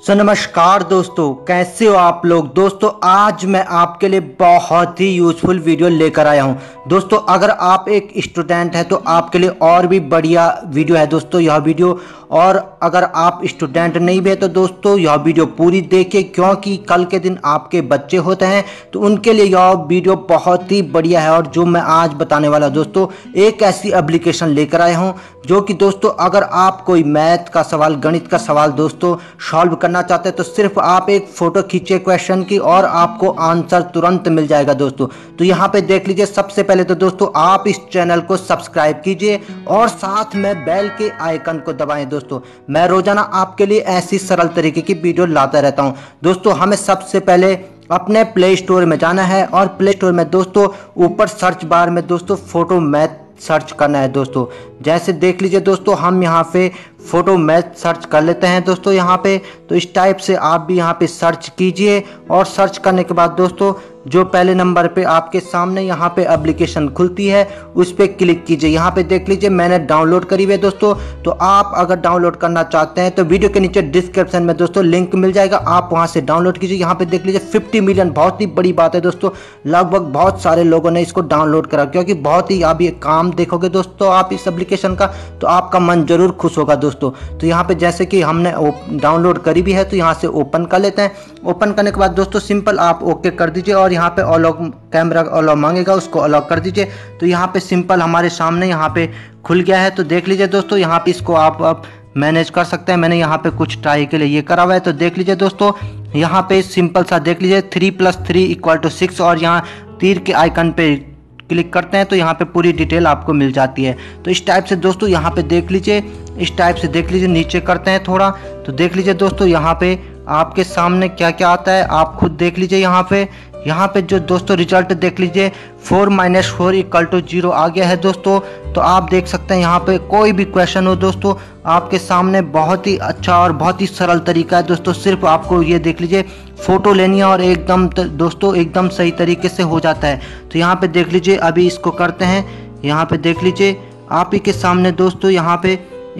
सो नमस्कार दोस्तों, कैसे हो आप लोग। दोस्तों आज मैं आपके लिए बहुत ही यूज़फुल वीडियो लेकर आया हूं। दोस्तों अगर आप एक स्टूडेंट हैं तो आपके लिए और भी बढ़िया वीडियो है दोस्तों यह वीडियो। और अगर आप स्टूडेंट नहीं भी है तो दोस्तों यह वीडियो पूरी देखिए, क्योंकि कल के दिन आपके बच्चे होते हैं तो उनके लिए यह वीडियो बहुत ही बढ़िया है। और जो मैं आज बताने वाला दोस्तों, एक ऐसी एप्लीकेशन लेकर आया हूं जो कि दोस्तों अगर आप कोई मैथ का सवाल, गणित का सवाल दोस्तों सॉल्व करना चाहते हैं तो सिर्फ आप एक फोटो खींचे क्वेश्चन की और आपको आंसर तुरंत मिल जाएगा दोस्तों। तो यहाँ पे देख लीजिए, सबसे पहले तो दोस्तों आप इस चैनल को सब्सक्राइब कीजिए और साथ में बेल के आइकन को दबाएं दोस्तों। मैं रोजाना आपके लिए ऐसी सरल तरीके की वीडियो लाता रहता हूँ दोस्तों। हमें सबसे पहले अपने प्ले स्टोर में जाना है और प्ले स्टोर में दोस्तों ऊपर सर्च बार में दोस्तों फोटो मैथ सर्च करना है दोस्तों। जैसे देख लीजिए दोस्तों, हम यहाँ पे फोटो मैथ सर्च कर लेते हैं दोस्तों यहाँ पे। तो इस टाइप से आप भी यहाँ पे सर्च कीजिए और सर्च करने के बाद दोस्तों जो पहले नंबर पे आपके सामने यहाँ पे एप्लीकेशन खुलती है उस पर क्लिक कीजिए। यहाँ पे देख लीजिए मैंने डाउनलोड करी है दोस्तों। तो आप अगर डाउनलोड करना चाहते हैं तो वीडियो के नीचे डिस्क्रिप्शन में दोस्तों लिंक मिल जाएगा, आप वहाँ से डाउनलोड कीजिए। यहाँ पे देख लीजिए 50 मिलियन, बहुत ही बड़ी बात है दोस्तों। लगभग बहुत सारे लोगों ने इसको डाउनलोड करा, क्योंकि बहुत ही आप ये काम देखोगे दोस्तों आप इस एप्लीकेशन का तो आपका मन जरूर खुश होगा दोस्तों। तो यहाँ पे जैसे कि हमने डाउनलोड करी भी है तो यहाँ से ओपन कर लेते हैं। ओपन करने के बाद दोस्तों सिंपल आप ओके कर दीजिए और यहाँ पे अलाउ कैमरा अलाउ मांगेगा, उसको अलाउ कर दीजिए। तो यहाँ पे सिंपल हमारे सामने यहाँ पे खुल गया है। तो देख लीजिए दोस्तों, यहाँ पे इसको आप मैनेज कर सकते हैं। मैंने यहाँ पे कुछ ट्राई के लिए ये करा हुआ है। तो देख लीजिए दोस्तों, यहाँ पे सिंपल सा देख लीजिए 3 + 3 = 6 और यहाँ तीर के आइकन पे क्लिक करते हैं तो यहाँ पे पूरी डिटेल आपको मिल जाती है। तो इस टाइप से दोस्तों यहाँ पे देख लीजिए, इस टाइप से देख लीजिए, नीचे करते हैं थोड़ा तो देख लीजिए दोस्तों यहाँ पे आपके सामने क्या क्या आता है आप खुद देख लीजिए। यहाँ पे जो दोस्तों रिजल्ट देख लीजिए 4 - 4 = 0 आ गया है दोस्तों। तो आप देख सकते हैं यहाँ पे कोई भी क्वेश्चन हो दोस्तों आपके सामने बहुत ही अच्छा और बहुत ही सरल तरीका है दोस्तों। सिर्फ आपको ये देख लीजिए फोटो लेनी है और एकदम दोस्तों एकदम सही तरीके से हो जाता है। तो यहाँ पे देख लीजिए, अभी इसको करते हैं। यहाँ पे देख लीजिए आप ही के सामने दोस्तों यहाँ पे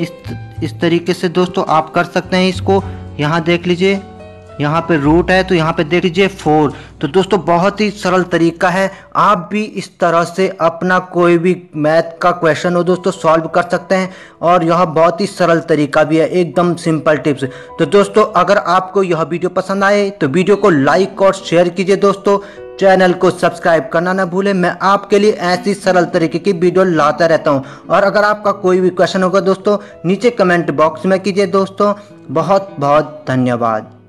इस तरीके से दोस्तों आप कर सकते हैं इसको। यहाँ देख लीजिए, यहाँ पे रूट है तो यहाँ पे देख लीजिए 4। तो दोस्तों बहुत ही सरल तरीका है, आप भी इस तरह से अपना कोई भी मैथ का क्वेश्चन हो दोस्तों सॉल्व कर सकते हैं। और यह बहुत ही सरल तरीका भी है, एकदम सिंपल टिप्स। तो दोस्तों अगर आपको यह वीडियो पसंद आए तो वीडियो को लाइक और शेयर कीजिए दोस्तों। चैनल को सब्सक्राइब करना ना भूलें, मैं आपके लिए ऐसी सरल तरीके की वीडियो लाता रहता हूं। और अगर आपका कोई भी क्वेश्चन होगा दोस्तों नीचे कमेंट बॉक्स में कीजिए दोस्तों। बहुत बहुत धन्यवाद।